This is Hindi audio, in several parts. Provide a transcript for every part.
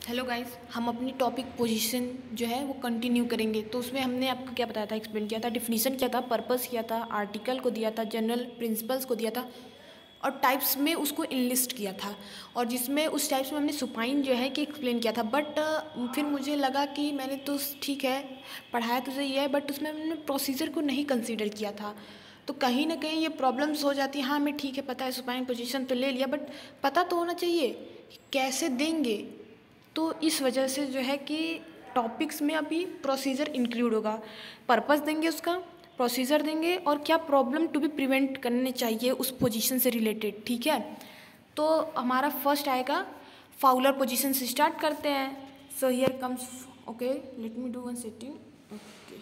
हेलो गाइस, हम अपनी टॉपिक पोजीशन जो है वो कंटिन्यू करेंगे। तो उसमें हमने आपको क्या बताया था, एक्सप्लेन किया था, डिफिनीशन किया था, पर्पस किया था, आर्टिकल को दिया था, जनरल प्रिंसिपल्स को दिया था और टाइप्स में उसको इनलिस्ट किया था। और जिसमें उस टाइप्स में हमने सुपाइन जो है कि एक्सप्लेन किया था। बट फिर मुझे लगा कि मैंने तो ठीक है पढ़ाया तो सही है, बट उसमें हमने प्रोसीजर को नहीं कंसीडर किया था। तो कहीं ना कहीं ये प्रॉब्लम्स हो जाती है। हाँ, हमें ठीक है पता है, सुपाइन पोजीशन तो ले लिया, बट पता तो होना चाहिए कि कैसे देंगे। तो इस वजह से जो है कि टॉपिक्स में अभी प्रोसीजर इंक्लूड होगा। पर्पस देंगे उसका, प्रोसीजर देंगे और क्या प्रॉब्लम टू बी प्रिवेंट करने चाहिए उस पोजीशन से रिलेटेड। ठीक है, तो हमारा फर्स्ट आएगा फाउलर पोजीशन से। स्टार्ट करते हैं। So here comes, okay let me do one setting. Okay,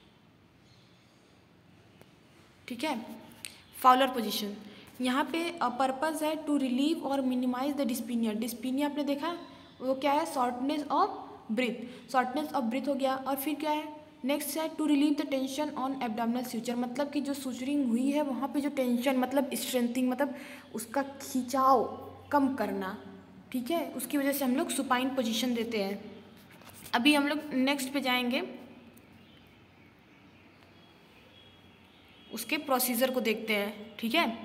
ठीक है। फाउलर पोजीशन, यहाँ पे पर्पस है टू रिलीव और मिनिमाइज द डिस्पीनिया। डिस्पीनिया आपने देखा वो क्या है, shortness of breath. Shortness of breath हो गया। और फिर क्या है, नेक्स्ट है to relieve the tension on abdominal suture. मतलब कि जो सूचरिंग हुई है वहाँ पे जो टेंशन, मतलब स्ट्रेंथिंग, मतलब उसका खिंचाव कम करना। ठीक है, उसकी वजह से हम लोग सुपाइन पोजीशन देते हैं। अभी हम लोग नेक्स्ट पे जाएंगे, उसके प्रोसीजर को देखते हैं। ठीक है,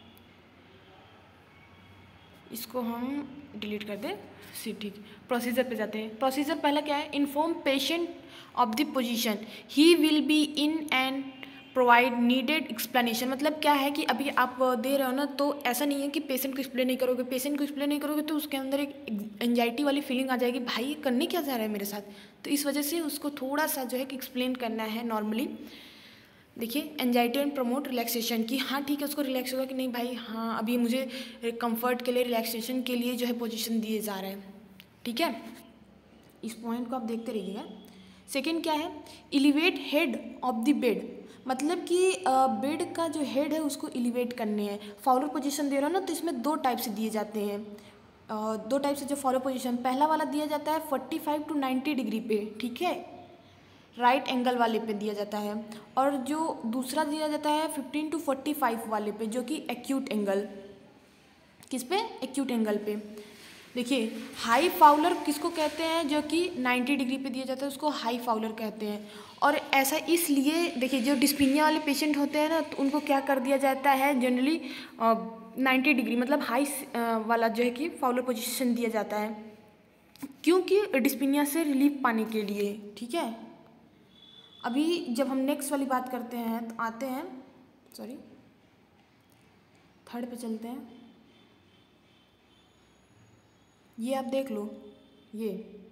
इसको हम डिलीट कर दें। ठीक, प्रोसीजर पे जाते हैं। प्रोसीजर पहला क्या है, inform patient of the position, he will be in and provide needed explanation. मतलब क्या है कि अभी आप दे रहे हो ना, तो ऐसा नहीं है कि पेशेंट को एक्सप्लेन नहीं करोगे। पेशेंट को एक्सप्लेन नहीं करोगे तो उसके अंदर एक एंजाइटी वाली फीलिंग आ जाएगी, भाई ये करने क्या जा रहा है मेरे साथ। तो इस वजह से उसको थोड़ा सा जो है कि एक्सप्लेन करना है नॉर्मली। देखिए, एंजाइटी एंड प्रमोट रिलैक्सेशन की, हाँ ठीक है, उसको रिलैक्स होगा कि नहीं भाई, हाँ अभी मुझे कंफर्ट के लिए, रिलैक्सेशन के लिए जो है पोजीशन दिए जा रहे हैं। ठीक है, इस पॉइंट को आप देखते रहिएगा। सेकंड क्या है, elevate head of the bed. मतलब कि बेड का जो हेड है उसको एलिवेट करने हैं। फाउलर पोजीशन दे रहा हो ना, तो इसमें दो टाइप से दिए जाते हैं। दो टाइप से जो फॉलो पोजीशन, पहला वाला दिया जाता है 45 to 90 डिग्री पे। ठीक है, राइट एंगल वाले पे दिया जाता है। और जो दूसरा दिया जाता है 15 to 45 वाले पे, जो कि एक्यूट एंगल, किस पे, एक्यूट एंगल पे। देखिए, हाई फाउलर किसको कहते हैं, जो कि 90 डिग्री पे दिया जाता है उसको हाई फाउलर कहते हैं। और ऐसा इसलिए, देखिए जो डिस्पीनिया वाले पेशेंट होते हैं ना, तो उनको क्या कर दिया जाता है जनरली 90 डिग्री, मतलब हाई वाला जो है कि फाउलर पोजीशन दिया जाता है, क्योंकि डिस्पीनिया से रिलीफ पाने के लिए। ठीक है, अभी जब हम नेक्स्ट वाली बात करते हैं तो आते हैं, सॉरी थर्ड पे चलते हैं। ये आप देख लो, ये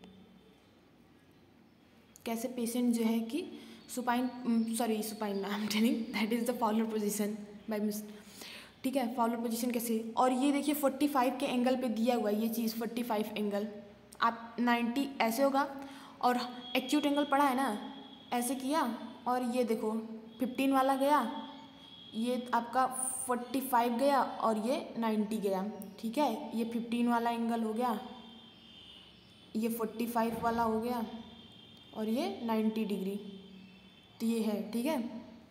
कैसे पेशेंट जो है कि supine, supine I am telling that is the Fowler position by miss. ठीक है, फाउलर पोजीशन कैसे, और ये देखिए 45 के एंगल पे दिया हुआ है ये चीज़, 45 एंगल। आप 90 ऐसे होगा, और एक्यूट एंगल पड़ा है ना, ऐसे किया, और ये देखो 15 वाला गया, ये आपका 45 गया और ये 90 गया। ठीक है, ये 15 वाला एंगल हो गया, ये 45 वाला हो गया, और ये 90 डिग्री। तो ये है। ठीक है,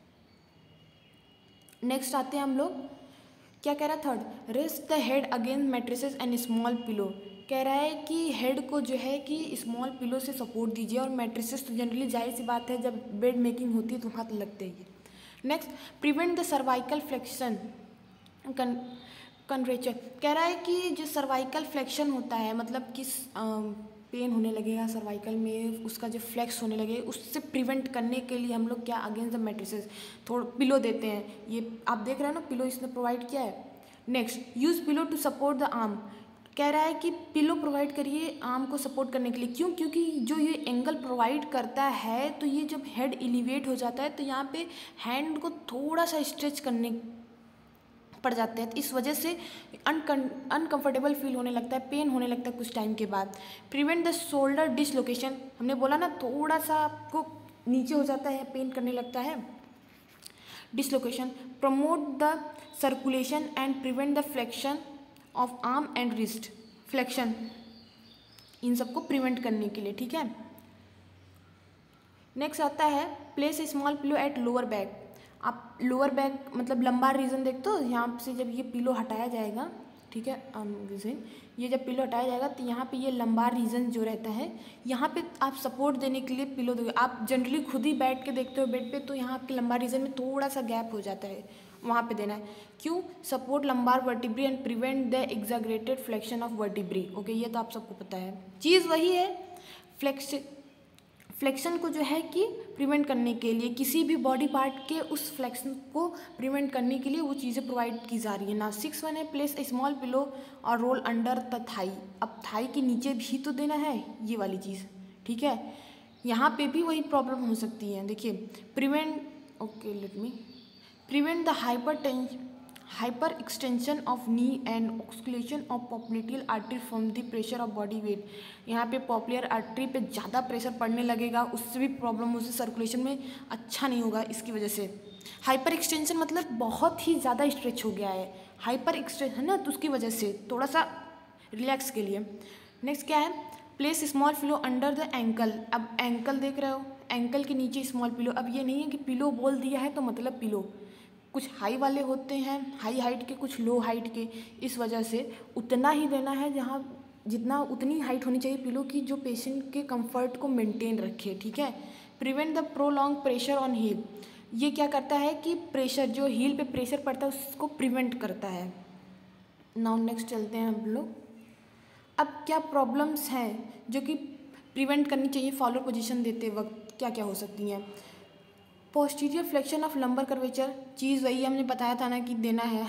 नेक्स्ट आते हैं हम लोग, क्या कह रहा है third, rest the head against mattresses and small pillow. कह रहा है कि हेड को जो है कि स्मॉल पिलो से सपोर्ट दीजिए, और मैट्रेसेस तो जनरली जाहिर सी बात है जब बेड मेकिंग होती है तो हाथ लगते ही। Next, prevent the cervical flexion contracture. कह रहा है कि जो सर्वाइकल फ्लेक्शन होता है, मतलब किस पेन होने लगेगा सर्वाइकल में, उसका जो फ्लेक्स होने लगे, उससे प्रिवेंट करने के लिए हम लोग क्या अगेंस्ट द मैट्रेसेस थोड़ा पिलो देते हैं। ये आप देख रहे हैं ना, पिलो इसने प्रोवाइड किया है। Next, use pillow to support the arm. कह रहा है कि पिलो प्रोवाइड करिए आर्म को सपोर्ट करने के लिए। क्यों? क्योंकि जो ये एंगल प्रोवाइड करता है, तो ये जब हेड एलिवेट हो जाता है तो यहाँ पे हैंड को थोड़ा सा स्ट्रेच करने पड़ जाते हैं, तो इस वजह से अनकंफर्टेबल फील होने लगता है, पेन होने लगता है कुछ टाइम के बाद। प्रिवेंट द शोल्डर डिसलोकेशन, हमने बोला ना थोड़ा सा आपको नीचे हो जाता है, पेन करने लगता है, dislocation. Promote the circulation and prevent the flexion of arm and wrist, flexion, इन सबको प्रिवेंट करने के लिए। ठीक है, नेक्स्ट आता है place a small pillow at lower back. आप लोअर बैक मतलब लंबार रीजन देखते हो, यहाँ से जब ये पिलो हटाया जाएगा ठीक है। ये जब पिलो हटाया जाएगा तो यहाँ पे ये लंबार रीजन जो रहता है, यहाँ पे आप सपोर्ट देने के लिए पिलो दोगे। आप जनरली खुद ही बैठ के देखते हो बेड पे, तो यहाँ आपके लंबार रीजन में थोड़ा सा गैप हो जाता है, वहाँ पे देना है। क्यों? Support lumbar vertebrae and prevent the exaggerated flexion of vertebrae. Okay, ये तो आप सबको पता है। चीज़ वही है, फ्लेक्शन को जो है कि प्रिवेंट करने के लिए, किसी भी बॉडी पार्ट के उस फ्लेक्शन को प्रिवेंट करने के लिए वो चीज़ें प्रोवाइड की जा रही है ना। 6 है, प्लेस ए स्मॉल पिलो और रोल अंडर द थाई। अब थाई के नीचे भी तो देना है ये वाली चीज़, ठीक है। यहाँ पे भी वही प्रॉब्लम हो सकती है। देखिए, prevent the hyper extension of knee and occlusion of popliteal artery from the pressure of body weight. यहाँ पे पॉपुलर आर्टरी पे ज़्यादा प्रेशर पड़ने लगेगा, उससे भी प्रॉब्लम, उससे सर्कुलेशन में अच्छा नहीं होगा। इसकी वजह से हाइपर एक्सटेंशन मतलब बहुत ही ज़्यादा स्ट्रेच हो गया है, हाइपर एक्सटेंशन है ना, तो उसकी वजह से थोड़ा सा रिलैक्स के लिए। नेक्स्ट क्या है? Place small pillow under the ankle. अब एंकल देख रहे हो, एंकल के नीचे स्मॉल पिलो। अब ये नहीं है कि पिलो बोल दिया है तो मतलब पिलो, कुछ हाई वाले होते हैं, हाई हाइट के, कुछ लो हाइट के। इस वजह से उतना ही देना है जितना उतनी हाइट होनी चाहिए पिलो की, जो पेशेंट के कंफर्ट को मेंटेन रखे, ठीक है। Prevent the prolong pressure on heel. ये क्या करता है कि प्रेशर, जो हील पे प्रेशर पड़ता है उसको प्रिवेंट करता है। नाउ नेक्स्ट चलते हैं हम लोग। अब क्या प्रॉब्लम्स हैं जो कि प्रिवेंट करनी चाहिए फॉलोअर पोजीशन देते वक्त, क्या क्या हो सकती हैं? Posterior flexion of lumbar curvature, चीज़ वही हमने बताया था ना कि देना है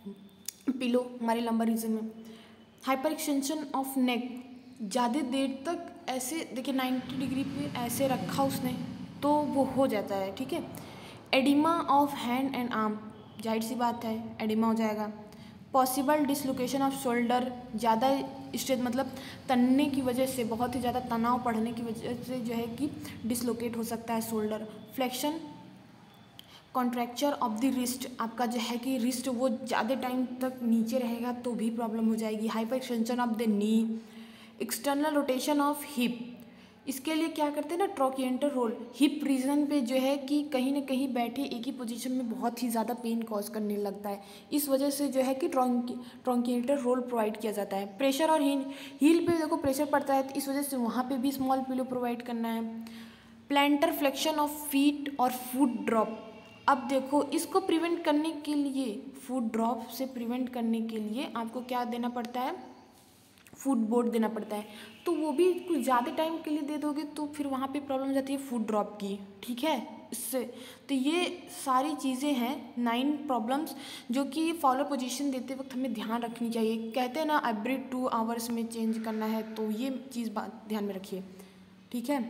पिलो हमारे लंबर रीजन में। हाइपर एक्सटेंशन ऑफ नेक, ज़्यादा देर तक ऐसे देखिए 90 डिग्री पे ऐसे रखा उसने तो वो हो जाता है, ठीक है। Oedema of hand and arm, जाहिर सी बात है एडिमा हो जाएगा। पॉसिबल डिसलोकेशन ऑफ शोल्डर, ज़्यादा स्ट्रेच मतलब तनने की वजह से, बहुत ही ज़्यादा तनाव पड़ने की वजह से जो है कि डिसलोकेट हो सकता है shoulder. Flexion contracture of the wrist, आपका जो है कि रिस्ट वो ज़्यादा टाइम तक नीचे रहेगा तो भी प्रॉब्लम हो जाएगी। Hyper extension of the knee. External rotation of hip, इसके लिए क्या करते हैं ना, ट्रोकिएंटर रोल। हिप रीजन पे जो है कि कहीं ना कहीं बैठे एक ही पोजीशन में बहुत ही ज़्यादा पेन कॉज करने लगता है, इस वजह से जो है कि ट्रोकिएंटर रोल प्रोवाइड किया जाता है। प्रेशर और हील पे देखो प्रेशर पड़ता है तो इस वजह से वहाँ पे भी स्मॉल पिलो प्रोवाइड करना है। प्लांटर फ्लेक्शन ऑफ फीट और फुट ड्रॉप, अब देखो इसको प्रिवेंट करने के लिए, फुट ड्रॉप से प्रिवेंट करने के लिए आपको क्या देना पड़ता है? फुट बोर्ड देना पड़ता है। तो वो भी कुछ ज़्यादा टाइम के लिए दे दोगे तो फिर वहाँ पे प्रॉब्लम हो जाती है फुट ड्रॉप की, ठीक है। इससे तो ये सारी चीज़ें हैं 9 प्रॉब्लम्स जो कि फॉलो पोजीशन देते वक्त हमें ध्यान रखनी चाहिए। कहते हैं ना एवरी 2 आवर्स में चेंज करना है, तो ये चीज़ बात ध्यान में रखिए, ठीक है।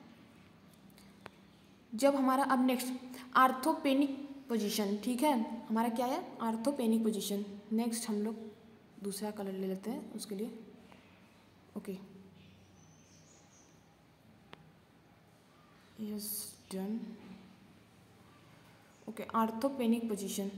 जब हमारा अब नेक्स्ट आर्थोपेनिक पोजीशन, ठीक है, हमारा क्या है? आर्थोपेनिक पोजीशन। नेक्स्ट हम लोग दूसरा कलर ले लेते हैं उसके लिए। Okay, yes done. Okay, orthopneic position.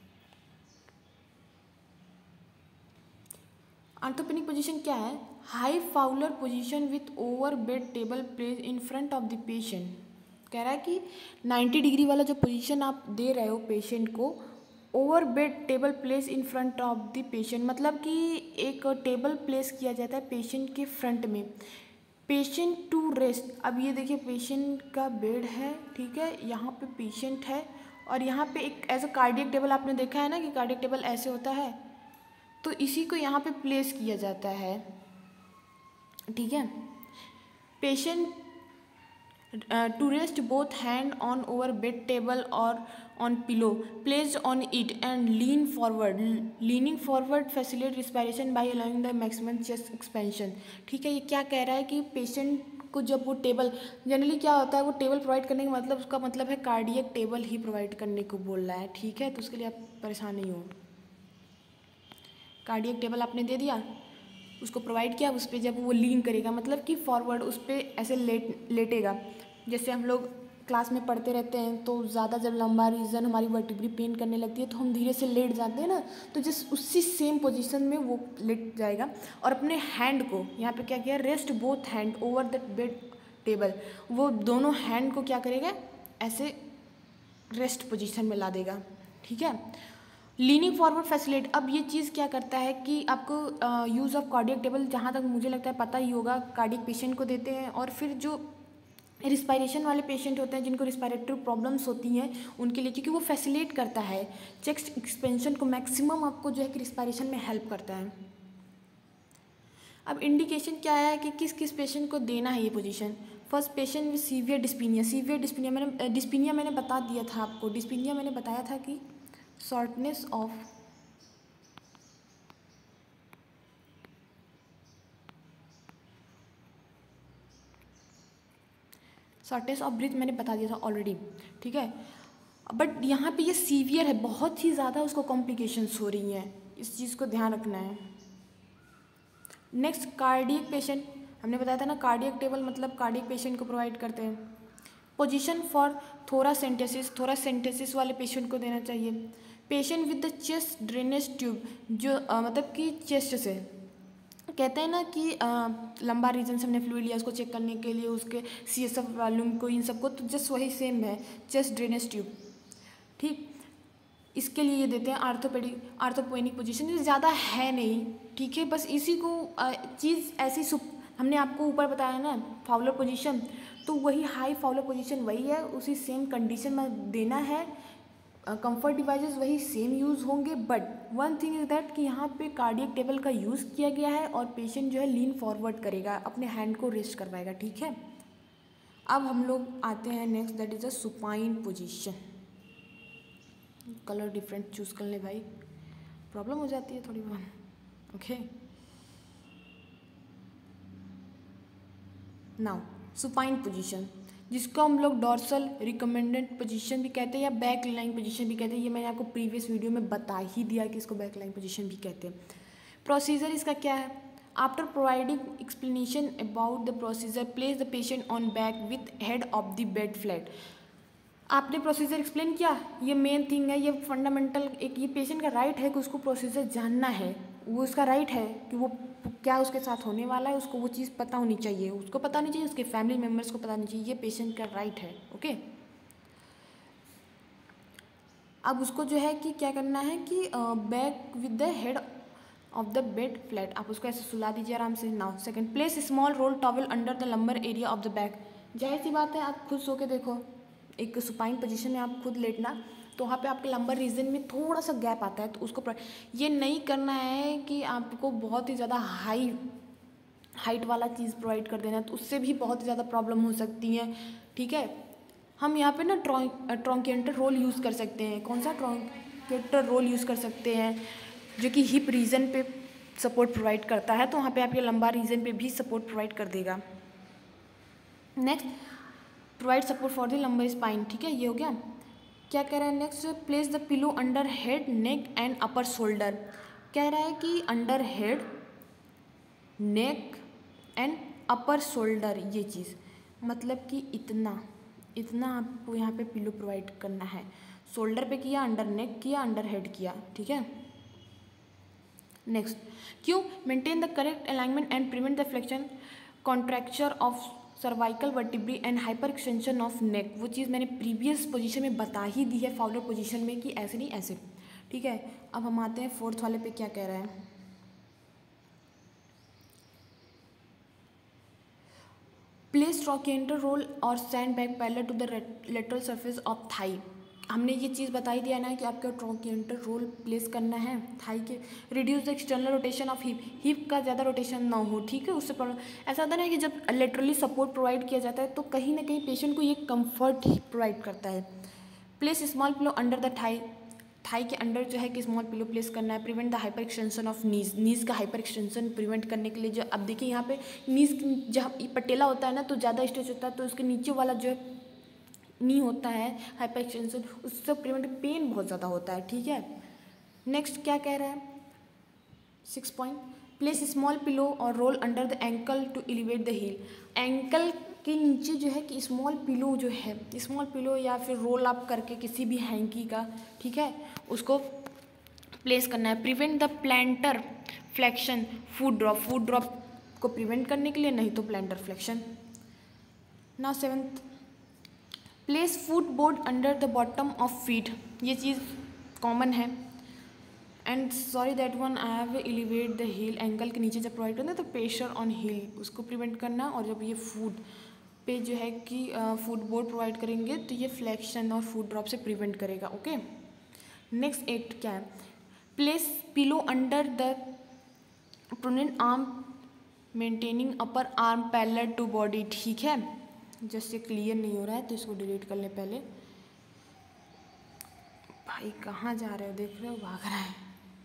Orthopneic position क्या है? High Fowler position with over bed table place in front of the patient. कह रहा है कि 90 डिग्री वाला जो पोजीशन आप दे रहे हो पेशेंट को, over bed table place in front of the patient, मतलब कि एक टेबल प्लेस किया जाता है पेशेंट के फ्रंट में, पेशेंट टू रेस्ट। अब ये देखिए पेशेंट का बेड है, ठीक है, यहाँ पे पेशेंट है और यहाँ पे एक ऐसा कार्डियक टेबल, आपने देखा है ना कि कार्डियक टेबल ऐसे होता है, तो इसी को यहाँ पे प्लेस किया जाता है, ठीक है। Patient to rest both hand on over bed table or on pillow placed on it and lean forward. Leaning forward facilitate respiration by allowing the maximum chest expansion, ठीक है। ये क्या कह रहा है कि पेशेंट को जब वो टेबल, जनरली क्या होता है वो टेबल प्रोवाइड करने का मतलब, उसका मतलब है कार्डियक टेबल ही प्रोवाइड करने को बोल रहा है, ठीक है। तो उसके लिए आप परेशान नहीं हो, कार्डियक टेबल आपने दे दिया, उसको प्रोवाइड किया, उस पर जब वो लीन करेगा मतलब कि फॉरवर्ड उस पर ऐसे लेटेगा। जैसे हम लोग क्लास में पढ़ते रहते हैं तो ज़्यादा जब लंबा रीजन हमारी वर्टिब्री पेन करने लगती है तो हम धीरे से लेट जाते हैं ना, तो जिस उसी सेम पोजीशन में वो लेट जाएगा और अपने हैंड को यहाँ पे क्या किया, rest both hand over the bed table, वो दोनों हैंड को क्या करेगा, ऐसे रेस्ट पोजीशन में ला देगा, ठीक है। लीनिंग फॉरवर्ड फैसिलिटेट, अब ये चीज़ क्या करता है कि आपको यूज़ ऑफ कार्डियक टेबल जहाँ तक मुझे लगता है पता ही होगा, कार्डियक पेशेंट को देते हैं, और फिर जो रिस्पायरेशन वाले पेशेंट होते हैं जिनको रिस्पायरेटरी प्रॉब्लम्स होती हैं उनके लिए, क्योंकि वो फैसिलिटेट करता है चेस्ट एक्सपेंशन को, मैक्सिमम आपको जो है कि रिस्पायरेशन में हेल्प करता है। अब इंडिकेशन क्या है कि किस किस पेशेंट को देना है ये position. First patient with severe dyspnoea, severe dyspnoea मैंने बता दिया था आपको, डिस्पीनिया मैंने बताया था कि शॉर्टनेस ऑफ ब्रीथ मैंने बता दिया था ऑलरेडी, ठीक है। बट यहाँ पे ये सीवियर है, बहुत ही ज़्यादा उसको कॉम्प्लिकेशंस हो रही हैं, इस चीज़ को ध्यान रखना है। नेक्स्ट कार्डियक पेशेंट, हमने बताया था ना कार्डियक टेबल मतलब कार्डियक पेशेंट को प्रोवाइड करते हैं। पोजीशन फॉर थोरासेंटेसिस, थोरासेंटेसिस वाले पेशेंट को देना चाहिए। Patient with the chest drainage tube, जो मतलब कि चेस्ट से कहते हैं ना कि लंबा रीजन से हमने फ्लूइड लिया उसको चेक करने के लिए, उसके CSF वॉल्यूम को, इन सबको, तो जस्ट वही सेम है चेस्ट ड्रेनेज ट्यूब, ठीक। इसके लिए ये देते हैं आर्थोपेनिक पोजीशन, ये ज़्यादा है नहीं, ठीक है, बस इसी को चीज़ ऐसी हमने आपको ऊपर बताया ना फाउलर पोजीशन, तो वही हाई फाउलर पोजीशन वही है, उसी सेम कंडीशन में देना है। कंफर्ट डिवाइसेस वही सेम यूज़ होंगे, but one thing is that कि यहाँ पे कार्डियक टेबल का यूज़ किया गया है और पेशेंट जो है लीन फॉरवर्ड करेगा, अपने हैंड को रेस्ट करवाएगा, ठीक है। अब हम लोग आते हैं next, that is a supine position. Colour different choose कर ले भाई, प्रॉब्लम हो जाती है थोड़ी बहुत, ओके। नाउ सुपाइन पोजीशन, जिसको हम लोग डॉर्सल रिकमेंडेड पोजीशन भी कहते हैं या बैक लाइन पोजीशन भी कहते हैं, ये मैंने आपको प्रीवियस वीडियो में बता ही दिया कि इसको बैक लाइन पोजीशन भी कहते हैं। प्रोसीजर इसका क्या है, after providing explanation about the procedure place the patient on back with head of the bed flat. आपने प्रोसीजर एक्सप्लेन किया, ये मेन थिंग है, ये फंडामेंटल, एक ये पेशेंट का राइट है कि उसको प्रोसीजर जानना है, वो उसका राइट है कि वो क्या उसके साथ होने वाला है, उसको वो चीज़ पता होनी चाहिए, उसको पता होनी चाहिए, उसके फैमिली मेम्बर्स को पता होनी चाहिए, ये पेशेंट का राइट है, ओके। अब उसको जो है कि क्या करना है कि back with the head of the bed flat, आप उसको ऐसे सुला दीजिए आराम से। Now second, place small roll towel under the lumbar area of the back. जाहिर सी बात है, आप खुद सो के देखो, एक सुपाइन पोजीशन में आप खुद लेटना, तो वहाँ पे आपके लंबर रीजन में थोड़ा सा गैप आता है, तो उसको ये नहीं करना है कि आपको बहुत ही ज़्यादा हाइट वाला चीज़ प्रोवाइड कर देना, तो उससे भी बहुत ही ज़्यादा प्रॉब्लम हो सकती है, ठीक है। हम यहाँ पे ना ट्रॉन्केटर रोल यूज़ कर सकते हैं। कौन सा? ट्रॉन्केटर रोल यूज़ कर सकते हैं, जो कि हिप रीजन पे सपोर्ट प्रोवाइड करता है, तो वहाँ पे आपके लंबा रीजन पे भी सपोर्ट प्रोवाइड कर देगा। Next, provide support for the lumbar spine, ठीक है, ये हो गया। क्या कह रहा है next, place the pillow under head neck and upper shoulder. कह रहा है कि under head neck and upper shoulder, ये चीज़ मतलब कि इतना आपको यहाँ पे पिलो प्रोवाइड करना है। शोल्डर पे किया, अंडर नेक किया, अंडर हेड किया, ठीक है। नेक्स्ट, क्यों? Maintain the correct alignment and prevent the flexion contracture of cervical vertebrae and hyper extension of neck. वो चीज़ मैंने प्रीवियस पोजीशन में बता ही दी है, फाउलर पोजीशन में, कि ऐसे नहीं ऐसे, ठीक है। अब हम आते हैं फोर्थ वाले पे, क्या कह रहा है, प्लेस ट्रॉकेंटर रोल और sand bag parallel to the lateral surface of thigh. हमने ये चीज़ बता ही दिया ना कि आपको ट्रॉकेंटर रोल प्लेस करना है थाई के। Reduce the external rotation of hip का ज़्यादा रोटेशन ना हो, ठीक है, उससे प्रॉब्लम। ऐसा होता है कि जब लेटरली सपोर्ट प्रोवाइड किया जाता है तो कहीं ना कहीं पेशेंट को ये कंफर्ट प्रोवाइड करता है। Place small pillow under the thigh के अंडर जो है कि स्मॉल पिलो प्लेस करना है। Prevent the hyper extension of knees का हाइपर एक्सटेंशन प्रिवेंट करने के लिए, जो अब देखिए यहाँ पे नीज जहाँ पटेला होता है ना, तो ज़्यादा स्ट्रेच होता है, तो उसके नीचे वाला जो नी होता है हाइपर एक्सटेंशन, उससे प्रिवेंट, पेन बहुत ज़्यादा होता है, ठीक है। नेक्स्ट क्या कह रहा है, 6 पॉइंट, प्लेस स्मॉल पिलो और roll under the ankle to elevate the heel. Ankle के नीचे जो है कि स्मॉल पिलो जो है, स्मॉल पिलो या फिर रोल अप करके किसी भी हैंकी का, ठीक है, उसको प्लेस करना है। Prevent the plantar flexion foot drop को प्रिवेंट करने के लिए, नहीं तो plantar flexion. Now 7th, place foot board under the bottom of feet. ये चीज़ कॉमन है, and sorry that one I have elevate the heel, ankle के नीचे जब प्रोवाइड करना है तो प्रेशर ऑन हील उसको प्रिवेंट करना, और जब ये फुट पे जो है कि फुट बोर्ड प्रोवाइड करेंगे तो ये फ्लेक्शन और फुट ड्रॉप से प्रिवेंट करेगा। ओके, नेक्स्ट 8 क्या है, place pillow under the pronated arm maintaining upper arm parallel to body. ठीक है, जस्ट ये क्लियर नहीं हो रहा है तो इसको डिलीट कर ले पहले। भाई कहाँ जा रहे हो, देख रहे हो भाग रहा है,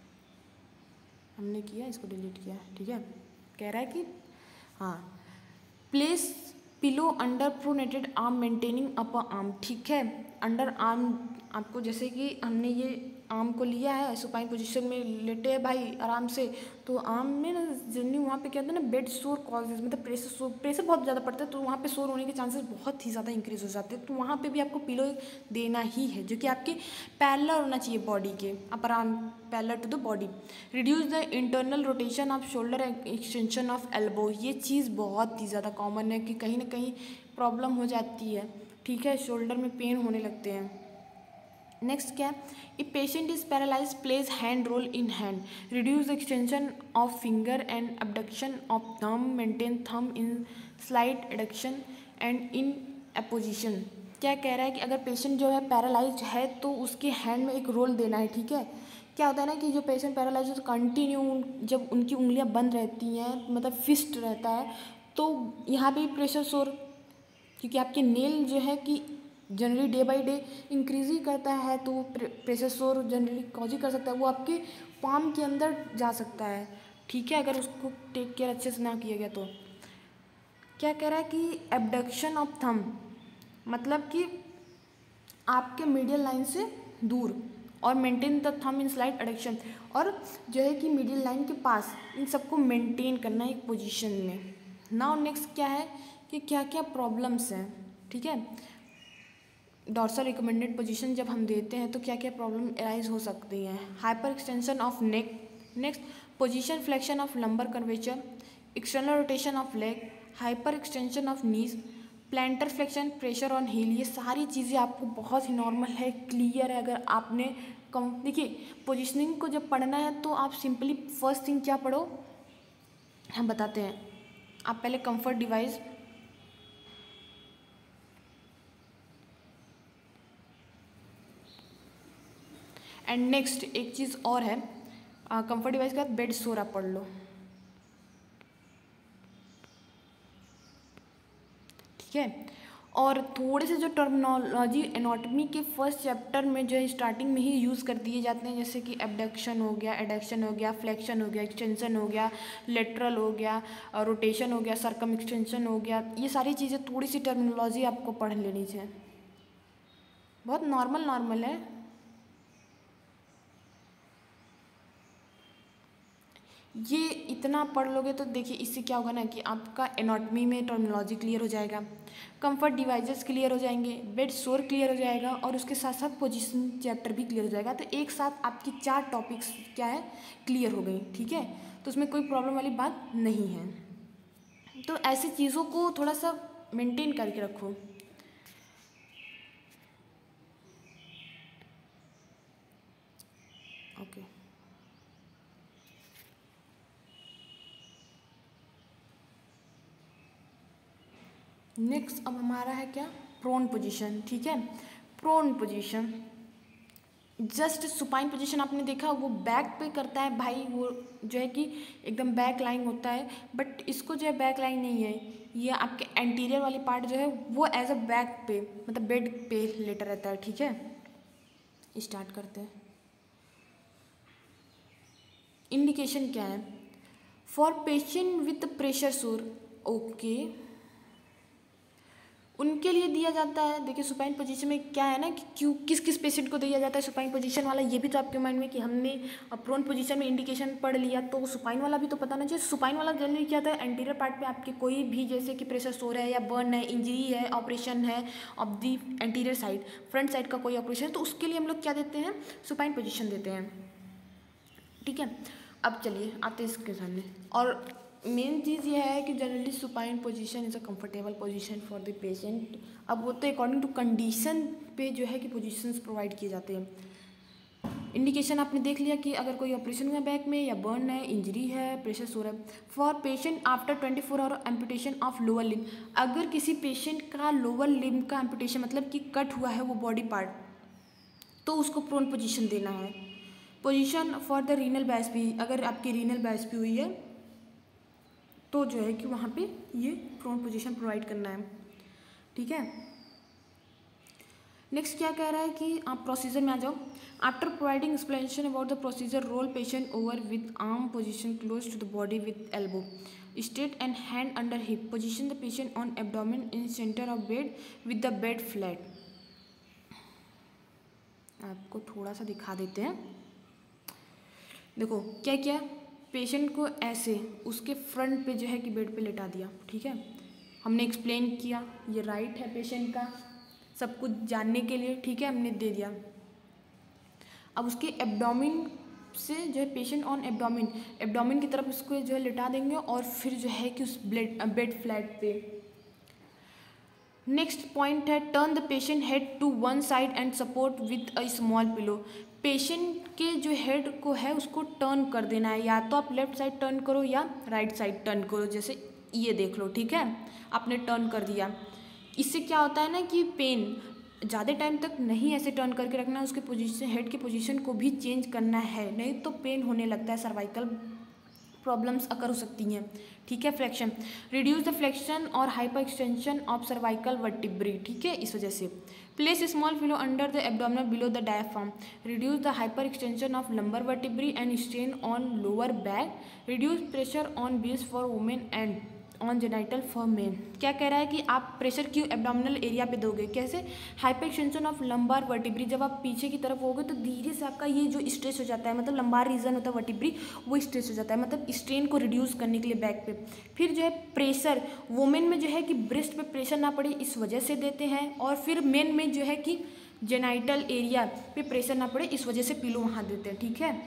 हमने किया इसको डिलीट किया। ठीक है, कह रहा है कि हाँ, place pillow under pronated arm maintaining upper arm. ठीक है, अंडर आर्म आपको जैसे कि हमने ये आर्म को लिया है सुपाइन पोजीशन में लेटे हैं भाई आराम से, तो आर्म में ना जनरली वहाँ पे क्या होता है ना, बेड सोर कॉजेज, मतलब प्रेशर बहुत ज़्यादा पड़ता है तो वहाँ पे सोर होने के चांसेस बहुत ही ज़्यादा इंक्रीज हो जाते हैं। तो वहाँ पे भी आपको पिलो देना ही है जो कि आपके पैरेलल होना चाहिए बॉडी के, upper arm parallel to the body. Reduce the internal rotation of shoulder and extension of elbow. ये चीज़ बहुत ही ज़्यादा कॉमन है कि कहीं ना कहीं प्रॉब्लम हो जाती है। ठीक है, शोल्डर में पेन होने लगते हैं। नेक्स्ट क्या है, a patient is paralyse place hand roll in hand, reduce extension of finger and abduction of thumb, maintain thumb in slide adduction and in opposition. क्या कह रहा है कि अगर पेशेंट जो है पैरालाइज्ड है तो उसके हैंड में एक रोल देना है। ठीक है, क्या होता है ना कि जो पेशेंट पैरालाइज है तो कंटिन्यू जब उनकी उंगलियां बंद रहती हैं, मतलब फिस्ट रहता है, तो यहाँ पे प्रेशर सोर, क्योंकि आपके नेल जो है कि generally day by day increase ही करता है तो प्रेशर सोर जनरली कॉज ही कर सकता है, वो आपके पाम के अंदर जा सकता है। ठीक है, अगर उसको टेक केयर अच्छे से ना किया गया तो। क्या कह रहा है कि एबडक्शन ऑफ थंब, मतलब कि आपके मीडियल लाइन से दूर, और maintain the thumb in slide adduction, और जो है कि मीडियल लाइन के पास, इन सबको मेंटेन करना है एक पोजीशन में। नाउ नेक्स्ट क्या है कि क्या क्या प्रॉब्लम्स हैं। ठीक है, डॉर्सल रिकमेंडेड पोजीशन जब हम देते हैं तो क्या क्या प्रॉब्लम अराइज हो सकती हैं। Hyper extension of neck, next position flexion of lumbar curvature, external rotation of leg, hyper extension of knees, plantar flexion, pressure on heel. ये सारी चीज़ें आपको बहुत ही नॉर्मल है, क्लियर है। अगर आपने देखिए पोजिशनिंग को जब पढ़ना है तो आप सिंपली फर्स्ट थिंग क्या पढ़ो, हम बताते हैं। आप पहले कंफर्ट डिवाइस, एंड नेक्स्ट एक चीज़ और है, कंफर्ट डिवाइस के बाद बेड सोर आप पढ़ लो। ठीक है, और थोड़े से जो टर्मिनोलॉजी एनाटॉमी के फर्स्ट चैप्टर में जो है स्टार्टिंग में ही यूज़ कर दिए जाते हैं, जैसे कि एबडक्शन हो गया, एडक्शन हो गया, फ्लेक्शन हो गया, एक्सटेंशन हो गया, लेटरल हो गया, रोटेशन हो गया, सर्कम एक्सटेंशन हो गया। ये सारी चीज़ें थोड़ी सी टर्मिनोलॉजी आपको पढ़ लेनी चाहिए, बहुत नॉर्मल है। ये इतना पढ़ लोगे तो देखिए इससे क्या होगा ना कि आपका एनाटॉमी में टर्मिनोलॉजी क्लियर हो जाएगा, कंफर्ट डिवाइसेस क्लियर हो जाएंगे, बेड सोर क्लियर हो जाएगा, और उसके साथ साथ पोजीशन चैप्टर भी क्लियर हो जाएगा। तो एक साथ आपकी 4 टॉपिक्स क्या है, क्लियर हो गई। ठीक है, तो उसमें कोई प्रॉब्लम वाली बात नहीं है। तो ऐसी चीज़ों को थोड़ा सा मेंटेन करके रखो। ओके, नेक्स्ट अब हमारा है क्या, प्रोन पोजीशन। ठीक है, prone position just supine position आपने देखा वो बैक पे करता है भाई, वो जो है कि एकदम बैक लाइन होता है, बट इसको जो है बैक लाइन नहीं है, ये आपके एंटीरियर वाली पार्ट जो है वो एज अ बैक पे, मतलब बेड पे लेटा रहता है। ठीक है, स्टार्ट करते हैं। इंडिकेशन क्या है, for patient with pressure sore, okay, उनके लिए दिया जाता है। देखिए सुपाइन पोजीशन में क्या है ना कि क्यों किस किस पेशेंट को दिया जाता है सुपाइन पोजीशन वाला, ये भी तो आपके माइंड में कि हमने प्रोन पोजीशन में इंडिकेशन पढ़ लिया तो सुपाइन वाला भी तो पता होना चाहिए। सुपाइन वाला जनरली क्या होता है, एंटीरियर पार्ट पे आपके कोई भी जैसे कि प्रेशर सोर है या बर्न है, इंजरी है, ऑपरेशन है of the anterior side, front side का कोई ऑपरेशन है, तो उसके लिए हम लोग क्या देते हैं, सुपाइन पोजीशन देते हैं। ठीक है, अब चलिए आते हैं इसके सामने। और मेन चीज़ ये है कि generally supine position is a comfortable position for the patient. अब वो तो अकॉर्डिंग टू कंडीशन पे जो है कि पोजीशंस प्रोवाइड किए जाते हैं। इंडिकेशन आपने देख लिया कि अगर कोई ऑपरेशन हुआ बैक में या बर्न है, इंजरी है, प्रेशर सो रहा है। For patient after 24 hour amputation of lower limb, अगर किसी पेशेंट का लोअर लिम्ब का एम्पुटेशन मतलब कि कट हुआ है वो बॉडी पार्ट, तो उसको प्रोन पोजीशन देना है। Position for the renal biopsy, अगर आपकी रीनल बायोप्सी हुई है तो जो है कि वहाँ पे ये प्रोन पोजीशन प्रोवाइड करना है, ठीक है। नेक्स्ट क्या कह रहा है कि आप प्रोसीजर में आ जाओ। After providing explanation about the procedure, roll patient over with arm position close to the body with elbow, straight and hand under hip, position the patient on abdomen in centre of bed with the bed flat. आपको थोड़ा सा दिखा देते हैं। देखो क्या किया, पेशेंट को ऐसे उसके फ्रंट पे जो है कि बेड पे लेटा दिया, ठीक है। हमने एक्सप्लेन किया, ये राइट है पेशेंट का, सब कुछ जानने के लिए, ठीक है, हमने दे दिया। अब उसके एब्डोमेन से जो है पेशेंट ऑन एब्डोमेन की तरफ उसको जो है लिटा देंगे और फिर जो है कि उस बेड फ्लैट पे। नेक्स्ट पॉइंट है turn the patient head to one side and support with a small pillow. Patient के जो हेड को है उसको टर्न कर देना है, या तो आप लेफ्ट साइड टर्न करो या राइट साइड टर्न करो, जैसे ये देख लो, ठीक है, आपने टर्न कर दिया। इससे क्या होता है ना कि पेन ज़्यादा टाइम तक नहीं ऐसे टर्न करके रखना है, उसके पोजीशन, हेड की पोजीशन को भी चेंज करना है, नहीं तो पेन होने लगता है, सर्वाइकल प्रॉब्लम्स अकर हो सकती हैं, ठीक है। फ्लेक्शन, रिड्यूस द फ्लेक्शन और hyper extension of cervical vertebrae, ठीक है, इस वजह से। Place small pillow under the abdominal below the diaphragm, reduce the hyper extension of lumbar vertebrae and strain on lower back, reduce pressure on base for women and on genital for men. क्या कह रहा है कि आप प्रेशर क्यों एब्डोमिनल एरिया पे दोगे, कैसे, hyper extension of lumbar vertebrae, जब आप पीछे की तरफ होगे तो धीरे से आपका ये जो स्ट्रेच हो जाता है, मतलब लंबार रीजन होता है वर्टिब्री, वो स्ट्रेच हो जाता है, मतलब स्ट्रेन को रिड्यूस करने के लिए बैक पे। फिर जो है प्रेशर वुमेन में जो है कि ब्रेस्ट पे प्रेशर ना पड़े इस वजह से देते हैं, और फिर मेन में जो है कि जेनाइटल एरिया पे प्रेशर ना पड़े इस वजह से पिलो वहाँ देते हैं, ठीक है।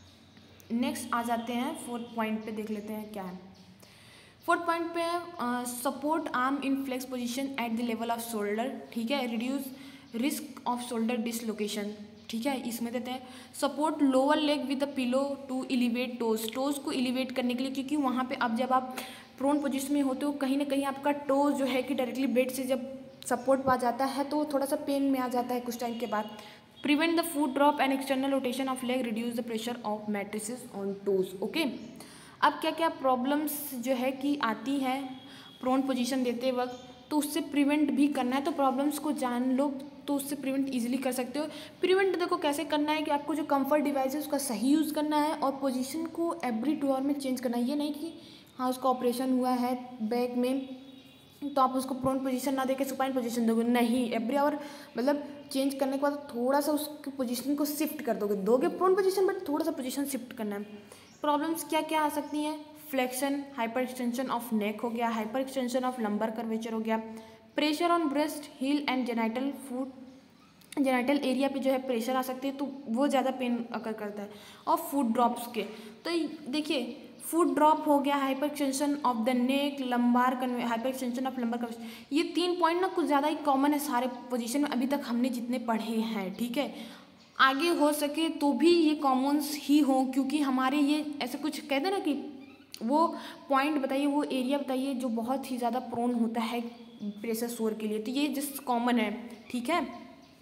नेक्स्ट आ जाते हैं फोर्थ पॉइंट पे, देख लेते हैं क्या है। फोर्थ पॉइंट पे है support arm in flex position at the level of shoulder, ठीक है, reduce risk of shoulder dislocation, ठीक है। इसमें देते हैं support lower leg with the pillow to elevate toes, toes को एलिवेट करने के लिए, क्योंकि वहाँ पे अब जब आप प्रोन पोजीशन में होते हो कहीं ना कहीं आपका टोज जो है कि डायरेक्टली बेड से जब सपोर्ट पा जाता है तो थोड़ा सा पेन में आ जाता है कुछ टाइम के बाद। Prevent the foot drop and external rotation of leg, reduce the pressure of mattresses on toes, okay. अब क्या क्या प्रॉब्लम्स जो है कि आती हैं प्रोन पोजीशन देते वक्त, तो उससे प्रिवेंट भी करना है, तो प्रॉब्लम्स को जान लो तो उससे प्रिवेंट इजीली कर सकते हो। प्रिवेंट देखो कैसे करना है कि आपको जो कंफर्ट डिवाइस है उसका सही यूज़ करना है और पोजीशन को एवरी 2 आवर में चेंज करना है। ये नहीं कि हाँ उसका ऑपरेशन हुआ है बैक में तो आप उसको प्रोन पोजीशन ना देके सुपाइन पोजीशन दोगे, नहीं, एवरी आवर मतलब चेंज करने के बाद थोड़ा सा उसकी पोजीशन को शिफ्ट कर दोगे प्रोन पोजीशन, बट थोड़ा सा पोजीशन शिफ्ट करना है। प्रॉब्लम्स क्या क्या आ सकती हैं, flexion, hyper extension of neck हो गया, hyper extension of lumbar curvature हो गया, pressure on breast, heel and genital foot, genital area पे जो है प्रेशर आ सकती है तो वो ज़्यादा पेन अकर करता है, और फुट ड्रॉप्स के। तो देखिए फुट ड्रॉप हो गया, hyper extension of the neck, lumbar hyper extension of lumbar curvature, ये 3 पॉइंट ना कुछ ज़्यादा ही कॉमन है सारे पोजीशन में अभी तक हमने जितने पढ़े हैं, ठीक है। आगे हो सके तो भी ये कॉमन्स ही हों, क्योंकि हमारे ये ऐसे कुछ कहते हैं ना कि वो पॉइंट बताइए, वो एरिया बताइए जो बहुत ही ज़्यादा प्रोन होता है प्रेशर सोर के लिए, तो ये जस्ट कॉमन है, ठीक है।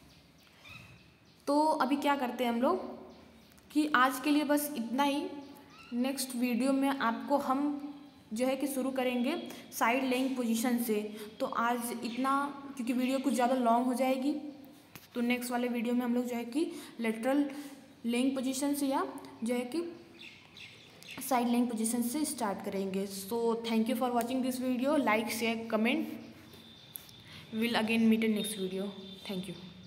तो अभी क्या करते हैं हम लोग कि आज के लिए बस इतना ही। नेक्स्ट वीडियो में आपको हम जो है कि शुरू करेंगे साइड लेइंग पोजीशन से। तो आज इतना, क्योंकि वीडियो कुछ ज़्यादा लॉन्ग हो जाएगी, तो नेक्स्ट वाले वीडियो में हम लोग जो है कि लेटरल लेइंग पोजीशन से या जो है कि साइड लेइंग पोजीशन से स्टार्ट करेंगे। So thank you for watching this video, like share comment, will again meet in next video, thank you.